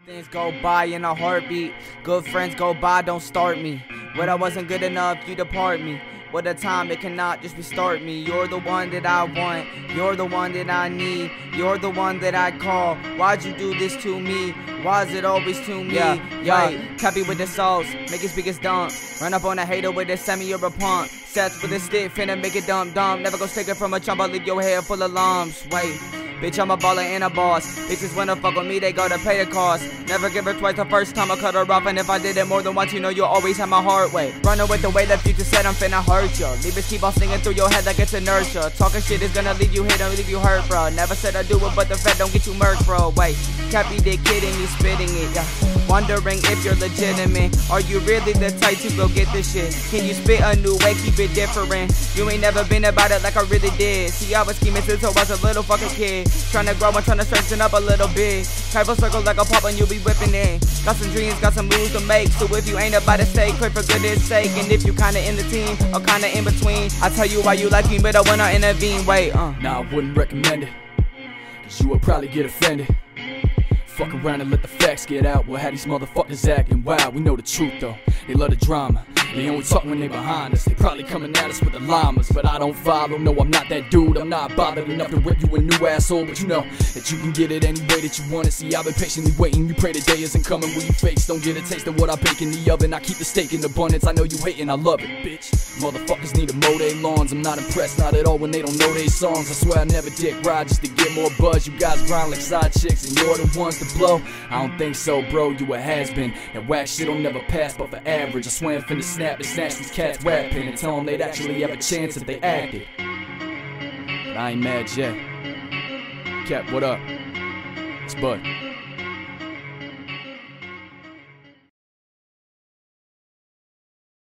Things go by in a heartbeat. Good friends go by, don't start me. When I wasn't good enough, you depart me. What a time, it cannot just restart me. You're the one that I want, you're the one that I need, you're the one that I call. Why'd you do this to me? Why is it always to me? Copy with the sauce, make it speak as dump. Run up on a hater with a semi or a pump. Sets with a stick, finna make it dump. Never go take it from a chump, I'll leave your head full of lumps. Bitch, I'm a baller and a boss. Bitches wanna fuck with me, they gotta pay the cost. Never give her twice, the first time I cut her off. And if I did it more than once, you know you'll always have my heart. Running with the way that future said, I'm finna hurt ya. Leave it keep on singing through your head like it's inertia. Talking shit is gonna leave you hit and leave you hurt, bro. Never said I do it, but the vet don't get you murked, bro. Cappy dick kidding me, spitting it, Wondering if you're legitimate. Are you really the type to go get this shit? Can you spit a new way, keep it different? You ain't never been about it like I really did. See, I was scheming since I was a little fucking kid. Tryna grow and tryna strengthen up a little bit. Type of circle like a pop and you'll be whipping in. Got some dreams, got some moves to make. So if you ain't about to stay, quit for goodness sake. And if you kinda in the team or kinda in between, I tell you why you like me, but I wanna intervene. Nah, I wouldn't recommend it, cause you would probably get offended. Fuck around and let the facts get out. We'll have these motherfuckers acting wild. We know the truth though, they love the drama. They only talk when they behind us. They probably coming at us with the llamas, but I don't follow. No, I'm not that dude. I'm not bothered enough to rip you a new asshole. But you know that you can get it any way that you want it. See, I've been patiently waiting. You pray the day isn't coming when you face don't get a taste of what I bake in the oven. I keep the steak in abundance. I know you hating, I love it, bitch. Motherfuckers need to mow their lawns. I'm not impressed, not at all, when they don't know their songs. I swear I never dick ride just to get more buzz. You guys grind like side chicks and you're the ones to blow. I don't think so, bro, you a has-been. That whack shit'll never pass, but for average I swear I'm finna snap and snatch these cats rapping and tell them they'd actually have a chance if they acted. But I ain't mad yet. Cap, what up? It's Bud.